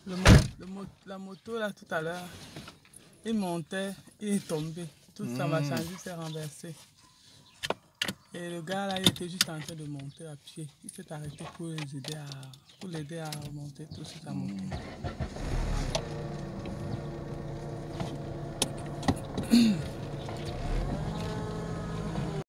La moto là tout à l'heure, il montait, il est tombé. Toute sa marchandise s'est renversée. Et le gars là, il était juste en train de monter à pied. Il s'est arrêté pour l'aider à remonter tout sur sa moto.